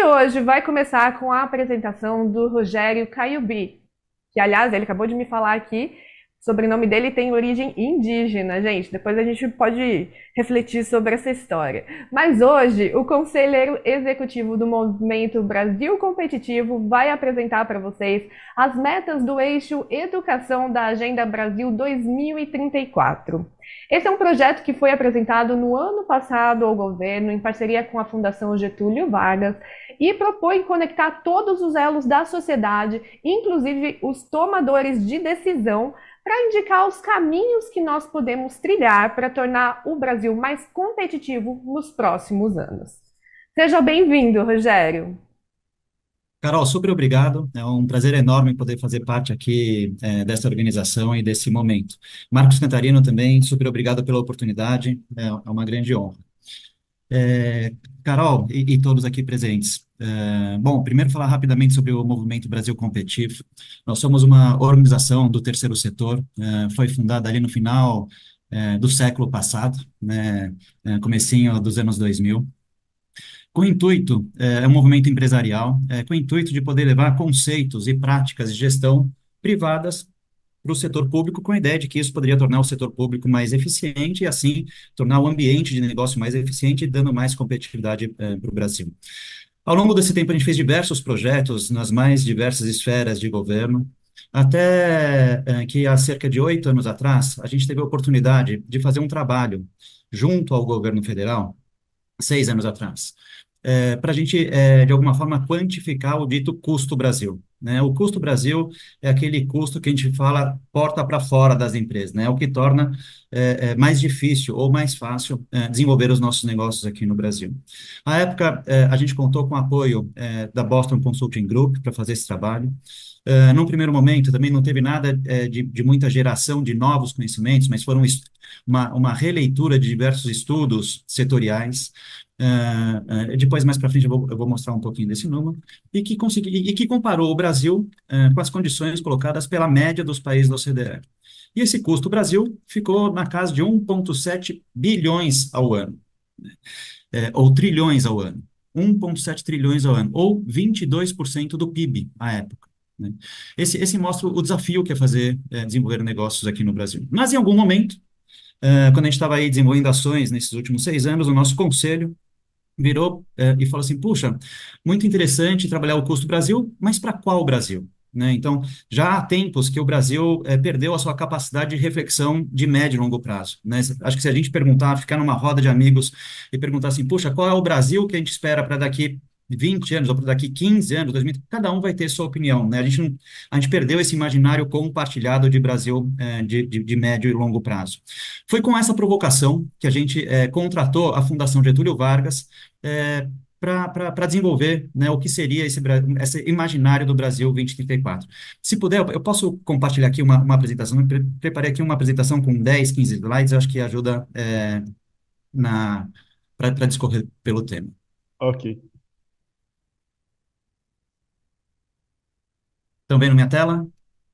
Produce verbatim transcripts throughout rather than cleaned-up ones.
hoje vai começar com a apresentação do Rogério Caiubi, que, aliás, ele acabou de me falar aqui, o sobrenome dele tem origem indígena, gente. Depois a gente pode refletir sobre essa história. Mas hoje, o conselheiro executivo do Movimento Brasil Competitivo vai apresentar para vocês as metas do eixo Educação da Agenda Brasil dois mil e trinta e quatro. Esse é um projeto que foi apresentado no ano passado ao governo, em parceria com a Fundação Getúlio Vargas, e propõe conectar todos os elos da sociedade, inclusive os tomadores de decisão, para indicar os caminhos que nós podemos trilhar para tornar o Brasil mais competitivo nos próximos anos. Seja bem-vindo, Rogério. Carol, super obrigado. É um prazer enorme poder fazer parte aqui é, dessa organização e desse momento. Marcos Cantarino também, super obrigado pela oportunidade. É, é uma grande honra. É, Carol e, e todos aqui presentes. É, bom, primeiro falar rapidamente sobre o Movimento Brasil Competitivo. Nós somos uma organização do terceiro setor. É, foi fundada ali no final é, do século passado, né, é, comecinho dos anos dois mil. Com o intuito, é é um movimento empresarial, é, com o intuito de poder levar conceitos e práticas de gestão privadas para o setor público, com a ideia de que isso poderia tornar o setor público mais eficiente e, assim, tornar o ambiente de negócio mais eficiente, dando mais competitividade é, para o Brasil. Ao longo desse tempo, a gente fez diversos projetos nas mais diversas esferas de governo, até é, que há cerca de oito anos atrás, a gente teve a oportunidade de fazer um trabalho junto ao governo federal, seis anos atrás, para a gente, é, de alguma forma, quantificar o dito custo Brasil. Né? O custo Brasil é aquele custo que a gente fala porta para fora das empresas, né? O que torna é, é, mais difícil ou mais fácil é, desenvolver os nossos negócios aqui no Brasil. À época, é, a gente contou com o apoio é, da Boston Consulting Group para fazer esse trabalho. Uh, num primeiro momento, também não teve nada é, de, de muita geração de novos conhecimentos, mas foram uma, uma releitura de diversos estudos setoriais. Uh, uh, depois, mais para frente, eu vou, eu vou mostrar um pouquinho desse número, e que, consegui, e que comparou o Brasil uh, com as condições colocadas pela média dos países da O C D E. E esse custo Brasil ficou na casa de um vírgula sete bilhões ao ano, né? É, ou trilhões ao ano. um vírgula sete trilhões ao ano, ou vinte e dois por cento do P I B à época. Né? Esse, esse mostra o desafio que é fazer, é, desenvolver negócios aqui no Brasil. Mas, em algum momento, uh, quando a gente estava aí desenvolvendo ações nesses últimos seis anos, o nosso conselho virou eh, e falou assim, puxa, muito interessante trabalhar o custo Brasil, mas para qual Brasil? Né? Então, já há tempos que o Brasil eh, perdeu a sua capacidade de reflexão de médio e longo prazo. Né? Acho que se a gente perguntar, ficar numa roda de amigos e perguntar assim, puxa, qual é o Brasil que a gente espera para daqui vinte anos, ou para daqui quinze anos, dois mil, cada um vai ter sua opinião, né? A gente, não, a gente perdeu esse imaginário compartilhado de Brasil eh, de, de, de médio e longo prazo. Foi com essa provocação que a gente eh, contratou a Fundação Getúlio Vargas é, para desenvolver, né, o que seria esse, esse imaginário do Brasil dois mil e trinta e quatro. Se puder, eu posso compartilhar aqui uma, uma apresentação. Eu pre preparei aqui uma apresentação com dez, quinze slides, eu acho que ajuda é, na para discorrer pelo tema. Ok. Estão vendo minha tela?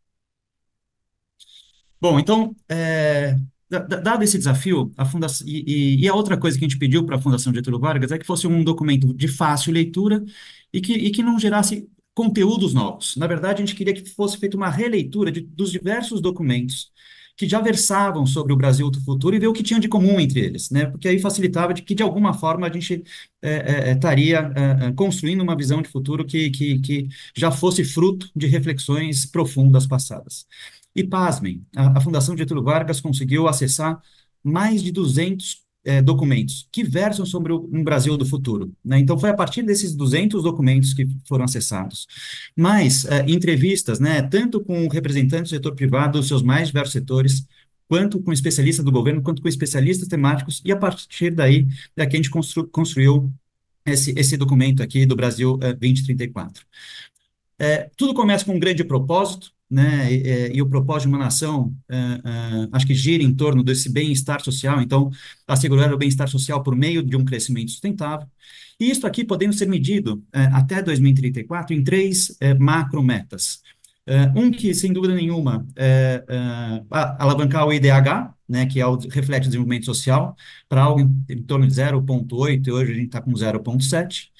Bom, então, é, da- da- dado esse desafio, a fundação, e, e- e a outra coisa que a gente pediu para a Fundação Getúlio Vargas é que fosse um documento de fácil leitura e que, e que não gerasse conteúdos novos. Na verdade, a gente queria que fosse feita uma releitura de- dos diversos documentos que já versavam sobre o Brasil do futuro e ver o que tinha de comum entre eles, né? Porque aí facilitava de que, de alguma forma, a gente é, é, é, estaria é, é, construindo uma visão de futuro que, que, que já fosse fruto de reflexões profundas passadas. E pasmem, a, a Fundação Getúlio Vargas conseguiu acessar mais de duzentos eh, documentos que versam sobre o, um Brasil do futuro, né? Então, foi a partir desses duzentos documentos que foram acessados. Mas, eh, entrevistas, né, tanto com representantes do setor privado, dos seus mais diversos setores, quanto com especialistas do governo, quanto com especialistas temáticos, e a partir daí é que a gente constru, construiu esse, esse documento aqui do Brasil eh, dois mil e trinta e quatro. É, tudo começa com um grande propósito, né? E, é, e o propósito de uma nação, é, é, acho que gira em torno desse bem-estar social. Então, assegurar o bem-estar social por meio de um crescimento sustentável. E isso aqui podendo ser medido é, até dois mil e trinta e quatro em três é, macro-metas. É, um que, sem dúvida nenhuma, é, é, a- alavancar o I D H, né, que é o reflete o desenvolvimento social, para algo em, em torno de zero vírgula oito, e hoje a gente está com zero vírgula sete.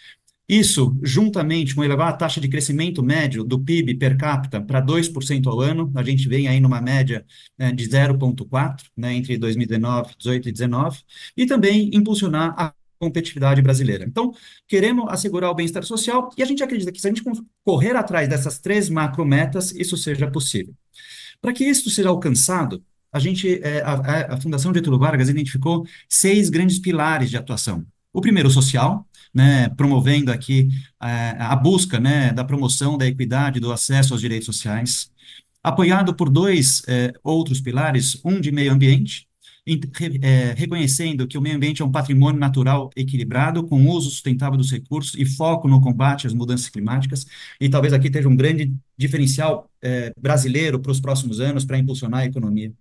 Isso, juntamente com elevar a taxa de crescimento médio do P I B per capita para dois por cento ao ano, a gente vem aí numa média eh, de zero vírgula quatro, né, entre dois mil e dezenove, dezoito e dezenove, e também impulsionar a competitividade brasileira. Então, queremos assegurar o bem-estar social e a gente acredita que se a gente correr atrás dessas três macrometas, isso seja possível. Para que isso seja alcançado, a gente, eh, a, a Fundação Getúlio Vargas identificou seis grandes pilares de atuação. O primeiro, o social, né, promovendo aqui eh, a busca, né, da promoção da equidade, do acesso aos direitos sociais, apoiado por dois eh, outros pilares, um de meio ambiente, em- re- eh, reconhecendo que o meio ambiente é um patrimônio natural equilibrado, com uso sustentável dos recursos e foco no combate às mudanças climáticas, e talvez aqui esteja um grande diferencial eh, brasileiro para os próximos anos para impulsionar a economia.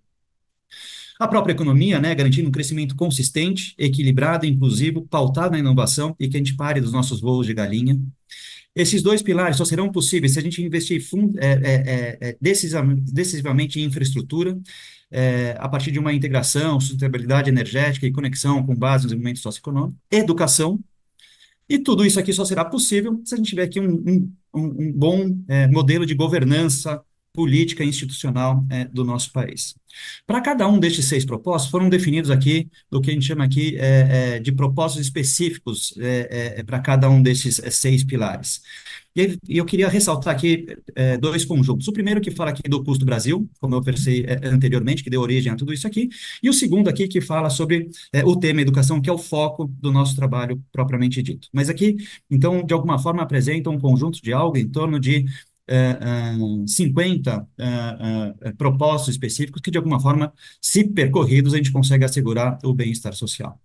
A própria economia, né, garantindo um crescimento consistente, equilibrado, inclusivo, pautado na inovação e que a gente pare dos nossos voos de galinha. Esses dois pilares só serão possíveis se a gente investir fun- é, é, é, é, decisiva- decisivamente em infraestrutura, é, a partir de uma integração, sustentabilidade energética e conexão com base no desenvolvimento socioeconômico, educação, e tudo isso aqui só será possível se a gente tiver aqui um, um, um- um bom é, modelo de governança política e institucional é, do nosso país. Para cada um destes seis propósitos, foram definidos aqui o que a gente chama aqui é, é, de propósitos específicos é, é, para cada um desses é, seis pilares. E aí, e eu queria ressaltar aqui é, dois conjuntos. O primeiro que fala aqui do custo Brasil, como eu ofereci é, anteriormente, que deu origem a tudo isso aqui, e o segundo aqui que fala sobre é, o tema educação, que é o foco do nosso trabalho propriamente dito. Mas aqui, então, de alguma forma, apresenta um conjunto de algo em torno de é, é, cinquenta é, é, propósitos específicos que, de alguma forma, se percorridos, a gente consegue assegurar o bem-estar social.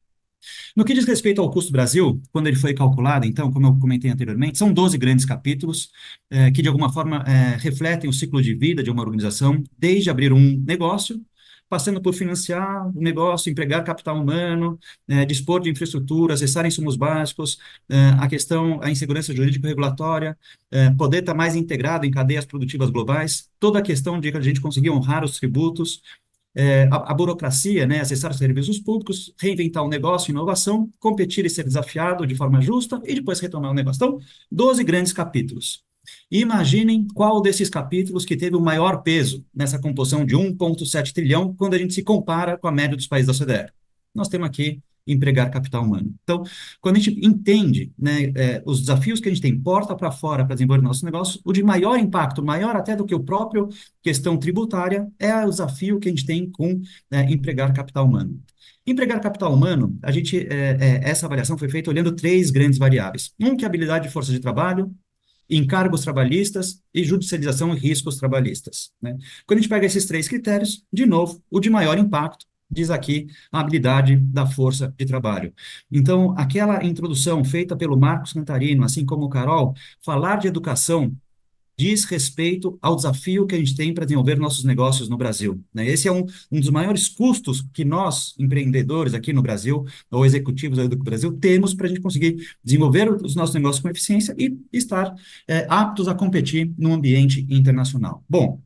No que diz respeito ao custo Brasil, quando ele foi calculado, então, como eu comentei anteriormente, são doze grandes capítulos eh, que, de alguma forma, eh, refletem o ciclo de vida de uma organização, desde abrir um negócio, passando por financiar o negócio, empregar capital humano, eh, dispor de infraestrutura, acessar insumos básicos, eh, a questão, a insegurança jurídico-regulatória, eh, poder estar mais integrado em cadeias produtivas globais, toda a questão de a gente conseguir honrar os tributos, é, a, a burocracia, né, acessar serviços públicos, reinventar o negócio, inovação, competir e ser desafiado de forma justa e depois retomar o negócio. Então, doze grandes capítulos. E imaginem qual desses capítulos que teve o maior peso nessa composição de um vírgula sete trilhão quando a gente se compara com a média dos países da O C D E. Nós temos aqui empregar capital humano. Então, quando a gente entende, né, é, os desafios que a gente tem porta para fora para desenvolver nosso negócio, o de maior impacto, maior até do que o próprio questão tributária, é o desafio que a gente tem com é, empregar capital humano. Empregar capital humano, a gente, é, é, essa avaliação foi feita olhando três grandes variáveis. Um que é a habilidade de força de trabalho, encargos trabalhistas e judicialização e riscos trabalhistas, né? Quando a gente pega esses três critérios, de novo, o de maior impacto, diz aqui a habilidade da força de trabalho. Então, aquela introdução feita pelo Marcos Cantarino, assim como o Carol, falar de educação diz respeito ao desafio que a gente tem para desenvolver nossos negócios no Brasil, né? Esse é um, um dos maiores custos que nós, empreendedores aqui no Brasil, ou executivos do Brasil, temos para a gente conseguir desenvolver os nossos negócios com eficiência e estar é, aptos a competir no ambiente internacional. Bom,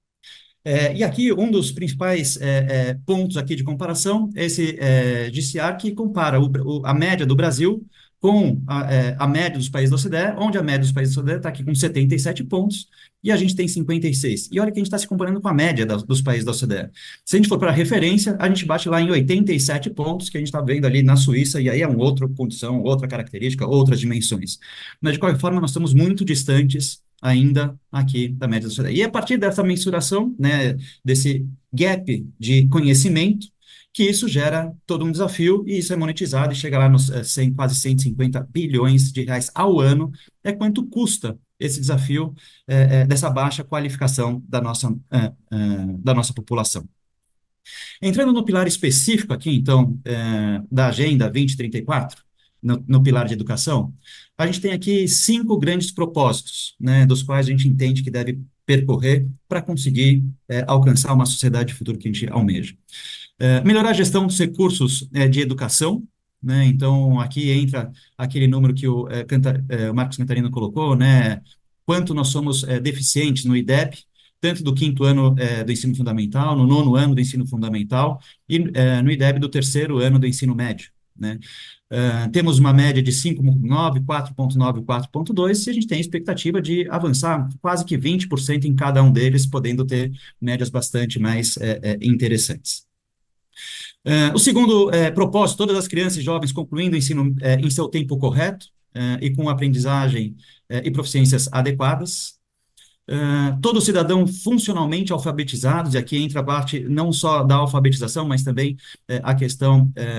é, e aqui um dos principais é, é, pontos aqui de comparação é esse é, G C R que compara o, o, a média do Brasil com a, é, a média dos países da O C D E, onde a média dos países da O C D E está aqui com setenta e sete pontos e a gente tem cinquenta e seis. E olha que a gente está se comparando com a média da, dos países da O C D E. Se a gente for para a referência, a gente bate lá em oitenta e sete pontos, que a gente está vendo ali na Suíça, e aí é uma outra condição, outra característica, outras dimensões. Mas, de qualquer forma, nós estamos muito distantes ainda aqui da média da sociedade. E a partir dessa mensuração, né, desse gap de conhecimento, que isso gera todo um desafio, e isso é monetizado e chega lá nos eh, cem, quase cento e cinquenta bilhões de reais ao ano, é quanto custa esse desafio eh, eh, dessa baixa qualificação da nossa, eh, eh, da nossa população. Entrando no pilar específico aqui, então, eh, da Agenda dois mil e trinta e quatro, no, no pilar de educação, a gente tem aqui cinco grandes propósitos, né, dos quais a gente entende que deve percorrer para conseguir eh, alcançar uma sociedade de futuro que a gente almeja. Eh, melhorar a gestão dos recursos eh, de educação, né, então aqui entra aquele número que o, eh, Canta, eh, o Marcos Cantarino colocou, né, quanto nós somos eh, deficientes no I D E P, tanto do quinto ano eh, do ensino fundamental, no nono ano do ensino fundamental e eh, no I D E B do terceiro ano do ensino médio. né? Uh, temos uma média de cinco ponto nove, quatro ponto nove, quatro ponto dois, e a gente tem a expectativa de avançar quase que vinte por cento em cada um deles, podendo ter médias bastante mais é, é, interessantes. Uh, o segundo é, propósito, todas as crianças e jovens concluindo o ensino é, em seu tempo correto é, e com aprendizagem é, e proficiências adequadas. Uh, todo cidadão funcionalmente alfabetizado, e aqui entra a parte não só da alfabetização, mas também é, a questão é,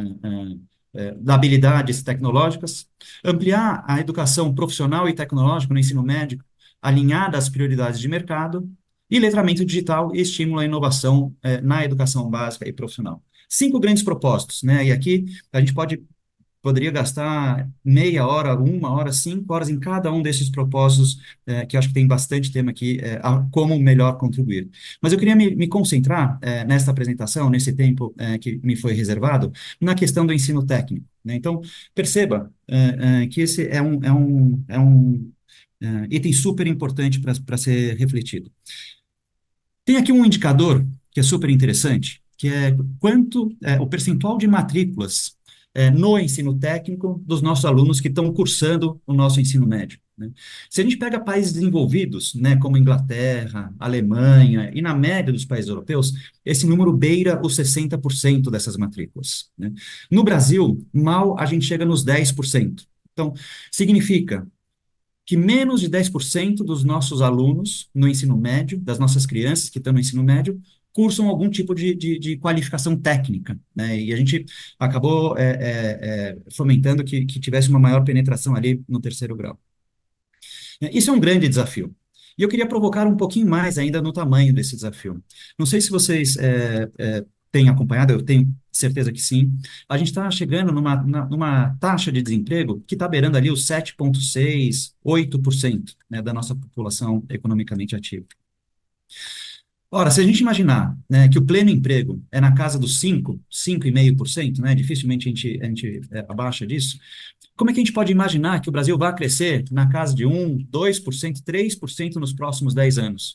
é, é, das habilidades tecnológicas. Ampliar a educação profissional e tecnológica no ensino médio, alinhada às prioridades de mercado, e letramento digital e estímulo à inovação é, na educação básica e profissional. Cinco grandes propósitos, né? E aqui a gente pode poderia gastar meia hora, uma hora, cinco horas em cada um desses propósitos, é, que eu acho que tem bastante tema aqui, é, a como melhor contribuir. Mas eu queria me, me concentrar é, nesta apresentação, nesse tempo é, que me foi reservado, na questão do ensino técnico, né? Então, perceba é, é, que esse é um, é um, é um é, item super importante para ser refletido. Tem aqui um indicador que é super interessante, que é quanto é, o percentual de matrículas é, no ensino técnico dos nossos alunos que estão cursando o nosso ensino médio, né? Se a gente pega países desenvolvidos, né, como Inglaterra, Alemanha, e na média dos países europeus, esse número beira os sessenta por cento dessas matrículas, né? No Brasil, mal a gente chega nos dez por cento. Então, significa que menos de dez por cento dos nossos alunos no ensino médio, das nossas crianças que estão no ensino médio, cursam algum tipo de, de, de qualificação técnica, né? E a gente acabou é, é, é, fomentando que, que tivesse uma maior penetração ali no terceiro grau. Isso é um grande desafio. E eu queria provocar um pouquinho mais ainda no tamanho desse desafio. Não sei se vocês é, é, têm acompanhado, eu tenho certeza que sim. A gente está chegando numa, na, numa taxa de desemprego que está beirando ali os sete vírgula seis, oito por cento, né, da nossa população economicamente ativa. Ora, se a gente imaginar, né, que o pleno emprego é na casa dos cinco, cinco vírgula cinco por cento, né, dificilmente a gente, a gente é, abaixa disso, como é que a gente pode imaginar que o Brasil vai crescer na casa de um, dois por cento, três por cento nos próximos dez anos?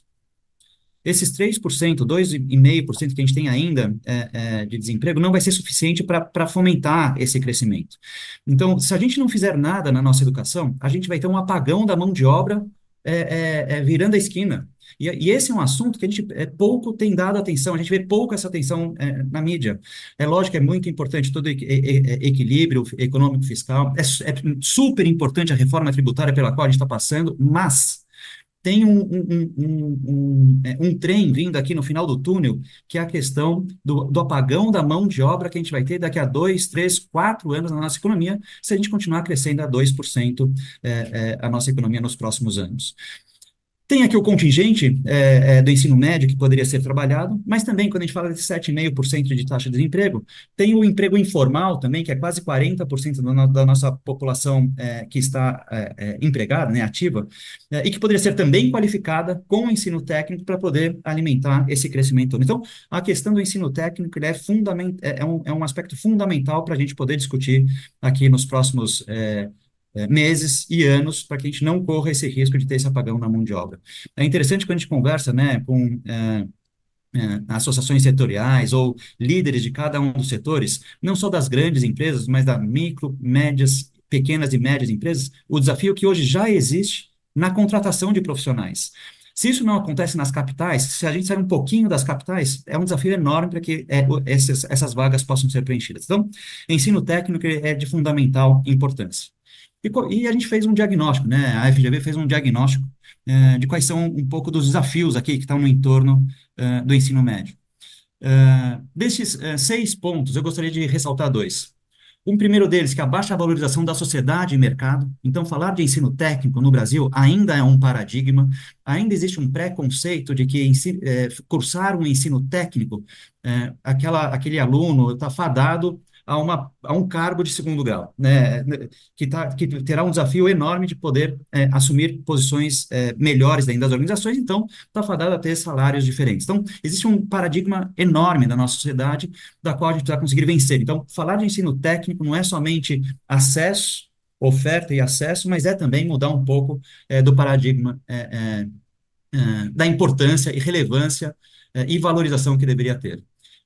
Esses três por cento, dois vírgula cinco por cento que a gente tem ainda é, é, de desemprego não vai ser suficiente para fomentar esse crescimento. Então, se a gente não fizer nada na nossa educação, a gente vai ter um apagão da mão de obra é, é, é, virando a esquina. E, e esse é um assunto que a gente é, pouco tem dado atenção, a gente vê pouco essa atenção é, na mídia. É lógico que é muito importante todo o equilíbrio econômico fiscal, é, é super importante a reforma tributária pela qual a gente está passando, mas tem um, um, um, um, um trem vindo aqui no final do túnel, que é a questão do, do apagão da mão de obra que a gente vai ter daqui a dois, três, quatro anos na nossa economia, se a gente continuar crescendo a dois por cento é, é, a nossa economia nos próximos anos. Tem aqui o contingente é, é, do ensino médio que poderia ser trabalhado, mas também, quando a gente fala de sete vírgula cinco por cento de taxa de desemprego, tem o emprego informal também, que é quase quarenta por cento da, no, da nossa população é, que está é, é, empregada, né, ativa, é, e que poderia ser também qualificada com o ensino técnico para poder alimentar esse crescimento. Então, a questão do ensino técnico ele é, fundament, é, é, um, é um aspecto fundamental para a gente poder discutir aqui nos próximos é, É, meses e anos para que a gente não corra esse risco de ter esse apagão na mão de obra. É interessante quando a gente conversa, né, com é, é, associações setoriais ou líderes de cada um dos setores, não só das grandes empresas, mas das micro, médias, pequenas e médias empresas, o desafio que hoje já existe na contratação de profissionais. Se isso não acontece nas capitais, se a gente sair um pouquinho das capitais, é um desafio enorme para que é, essas, essas vagas possam ser preenchidas. Então, ensino técnico é de fundamental importância. E, e a gente fez um diagnóstico, né? A F G V fez um diagnóstico é, de quais são um pouco dos desafios aqui que estão no entorno é, do ensino médio. É, desses é, seis pontos, eu gostaria de ressaltar dois. Um primeiro deles, que é a baixa valorização da sociedade e mercado. Então, falar de ensino técnico no Brasil ainda é um paradigma, ainda existe um preconceito de que ensino, é, cursar um ensino técnico, é, aquela, aquele aluno está fadado a, uma, a um cargo de segundo grau, né, que, tá, que terá um desafio enorme de poder é, assumir posições é, melhores dentro das organizações, então está fadado a ter salários diferentes. Então, existe um paradigma enorme na nossa sociedade, da qual a gente precisa conseguir vencer. Então, falar de ensino técnico não é somente acesso, oferta e acesso, mas é também mudar um pouco é, do paradigma é, é, é, da importância e relevância é, e valorização que deveria ter.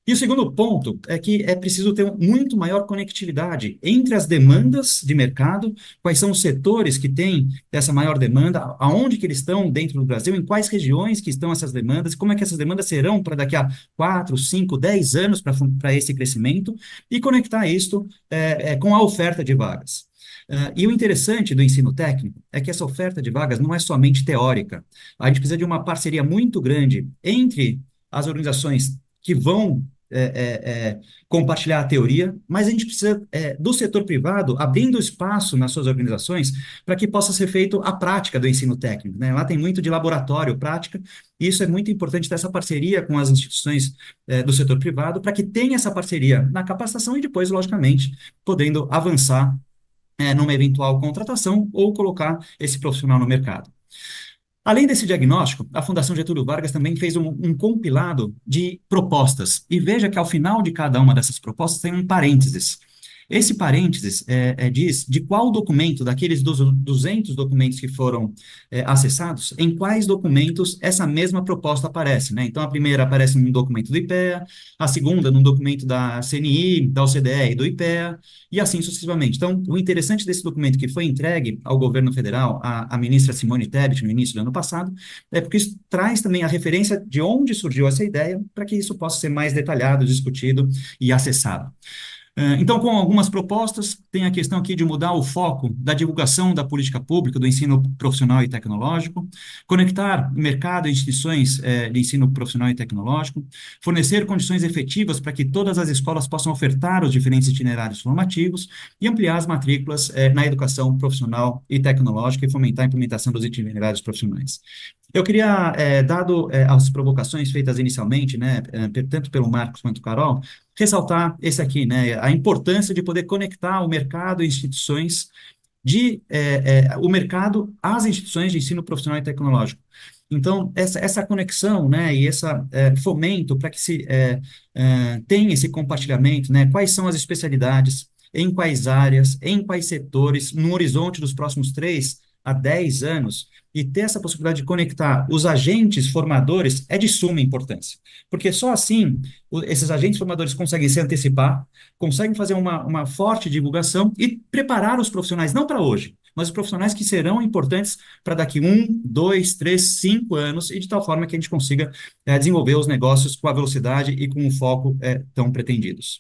E o segundo ponto é que é preciso ter muito maior conectividade entre as demandas de mercado, quais são os setores que têm essa maior demanda, aonde que eles estão dentro do Brasil, em quais regiões que estão essas demandas, como é que essas demandas serão para daqui a quatro, cinco, dez anos para esse crescimento, e conectar isso é, é, com a oferta de vagas. Uh, e o interessante do ensino técnico é que essa oferta de vagas não é somente teórica. A gente precisa de uma parceria muito grande entre as organizações que vão é, é, é, compartilhar a teoria, mas a gente precisa é, do setor privado abrindo espaço nas suas organizações para que possa ser feito a prática do ensino técnico, né? Lá tem muito de laboratório, prática, e isso é muito importante ter essa parceria com as instituições é, do setor privado para que tenha essa parceria na capacitação e depois, logicamente, podendo avançar é, numa eventual contratação ou colocar esse profissional no mercado. Além desse diagnóstico, a Fundação Getúlio Vargas também fez um, um compilado de propostas. E veja que ao final de cada uma dessas propostas tem um parênteses. Esse parênteses é, é, diz de qual documento, daqueles dos duzentos documentos que foram é, acessados, em quais documentos essa mesma proposta aparece, né? Então, a primeira aparece num documento do IPEA, a segunda num documento da C N I, da O C D E e do IPEA, e assim sucessivamente. Então, o interessante desse documento que foi entregue ao governo federal, à, à ministra Simone Tebet, no início do ano passado, é porque isso traz também a referência de onde surgiu essa ideia, para que isso possa ser mais detalhado, discutido e acessado. Então, com algumas propostas, tem a questão aqui de mudar o foco da divulgação da política pública, do ensino profissional e tecnológico, conectar mercado e instituições eh, de ensino profissional e tecnológico, fornecer condições efetivas para que todas as escolas possam ofertar os diferentes itinerários formativos e ampliar as matrículas eh, na educação profissional e tecnológica e fomentar a implementação dos itinerários profissionais. Eu queria, eh, dado eh, as provocações feitas inicialmente, né, eh, tanto pelo Marcos quanto Carol, ressaltar esse aqui, né, a importância de poder conectar o mercado e instituições de, é, é, o mercado às instituições de ensino profissional e tecnológico. Então, essa, essa conexão, né, e esse é, fomento para que se é, é, tenha esse compartilhamento, né, quais são as especialidades, em quais áreas, em quais setores, no horizonte dos próximos três a dez anos, e ter essa possibilidade de conectar os agentes formadores é de suma importância, porque só assim o, esses agentes formadores conseguem se antecipar, conseguem fazer uma, uma forte divulgação e preparar os profissionais, não para hoje, mas os profissionais que serão importantes para daqui um, dois, três, cinco anos, e de tal forma que a gente consiga é, desenvolver os negócios com a velocidade e com o foco é, tão pretendidos.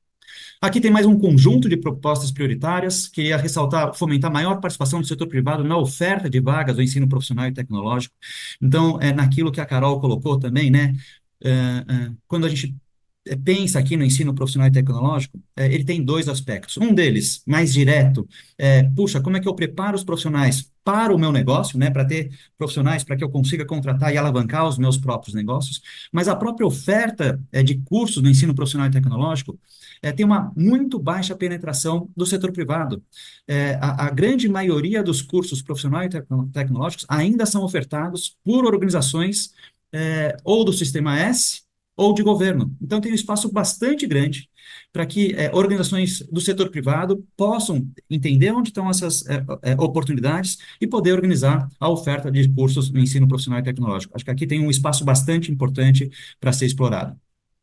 Aqui tem mais um conjunto de propostas prioritárias, queria ressaltar, fomentar maior participação do setor privado na oferta de vagas do ensino profissional e tecnológico. Então, é, naquilo que a Carol colocou também, né, é, é, quando a gente pensa aqui no ensino profissional e tecnológico, é, ele tem dois aspectos. Um deles, mais direto, é, puxa, como é que eu preparo os profissionais para o meu negócio, né, para ter profissionais para que eu consiga contratar e alavancar os meus próprios negócios, mas a própria oferta é, de cursos no ensino profissional e tecnológico é, tem uma muito baixa penetração do setor privado. É, a, a grande maioria dos cursos profissionais e tecno- tecnológicos ainda são ofertados por organizações é, ou do Sistema S, ou de governo. Então, tem um espaço bastante grande para que é, organizações do setor privado possam entender onde estão essas é, é, oportunidades e poder organizar a oferta de cursos no ensino profissional e tecnológico. Acho que aqui tem um espaço bastante importante para ser explorado.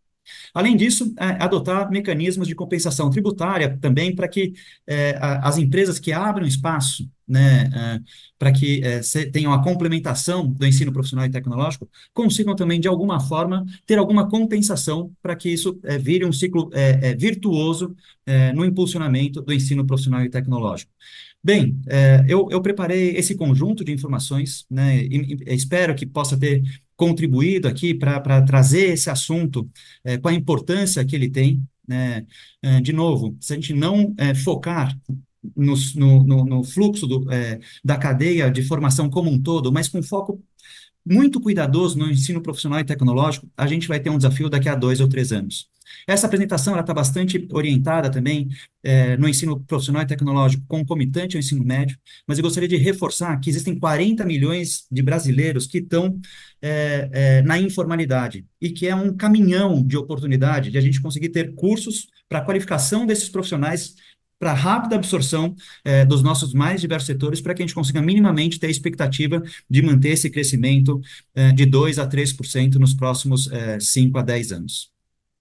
Além disso, é, adotar mecanismos de compensação tributária também para que é, a, as empresas que abrem espaço, né, é, para que é, se, tenham a complementação do ensino profissional e tecnológico, consigam também, de alguma forma, ter alguma compensação para que isso é, vire um ciclo é, é, virtuoso é, no impulsionamento do ensino profissional e tecnológico. Bem, é, eu, eu preparei esse conjunto de informações, né, e, e espero que possa ter contribuído aqui para trazer esse assunto é, com a importância que ele tem, né? É, de novo, se a gente não é, focar no, no, no fluxo do, é, da cadeia de formação como um todo, mas com foco muito cuidadoso no ensino profissional e tecnológico, a gente vai ter um desafio daqui a dois ou três anos. Essa apresentação está bastante orientada também é, no ensino profissional e tecnológico concomitante ao ensino médio, mas eu gostaria de reforçar que existem quarenta milhões de brasileiros que estão é, é, na informalidade e que é um caminhão de oportunidade de a gente conseguir ter cursos para a qualificação desses profissionais para rápida absorção eh, dos nossos mais diversos setores, para que a gente consiga minimamente ter a expectativa de manter esse crescimento eh, de dois a três por cento nos próximos eh, cinco a dez anos.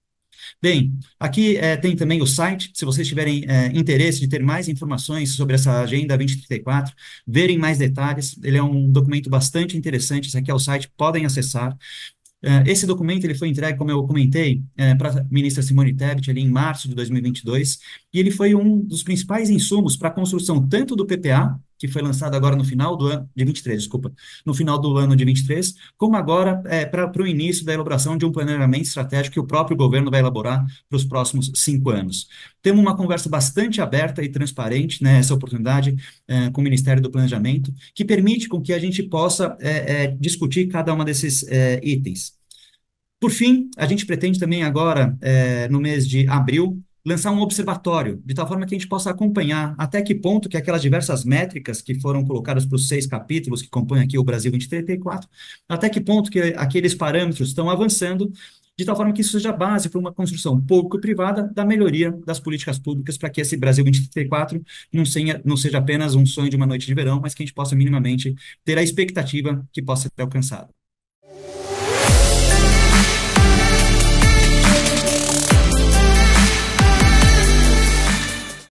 Bem, aqui eh, tem também o site, se vocês tiverem eh, interesse de ter mais informações sobre essa Agenda dois mil e trinta e quatro, verem mais detalhes, ele é um documento bastante interessante, esse aqui é o site, podem acessar. Eh, esse documento ele foi entregue, como eu comentei, para a ministra Simone Tebet ali em março de dois mil e vinte e dois, e ele foi um dos principais insumos para a construção tanto do P P A, que foi lançado agora no final do ano, de vinte e três, desculpa, no final do ano de vinte e três, como agora é, para o início da elaboração de um planejamento estratégico que o próprio governo vai elaborar para os próximos cinco anos. Temos uma conversa bastante aberta e transparente, né, essa oportunidade é, com o Ministério do Planejamento, que permite com que a gente possa é, é, discutir cada um desses é, itens. Por fim, a gente pretende também agora, eh, no mês de abril, lançar um observatório, de tal forma que a gente possa acompanhar até que ponto que aquelas diversas métricas que foram colocadas para os seis capítulos que compõem aqui o Brasil dois mil e trinta e quatro, até que ponto que aqueles parâmetros estão avançando, de tal forma que isso seja base para uma construção público-privada da melhoria das políticas públicas para que esse Brasil dois mil e trinta e quatro não seja, não seja apenas um sonho de uma noite de verão, mas que a gente possa minimamente ter a expectativa que possa ser alcançada.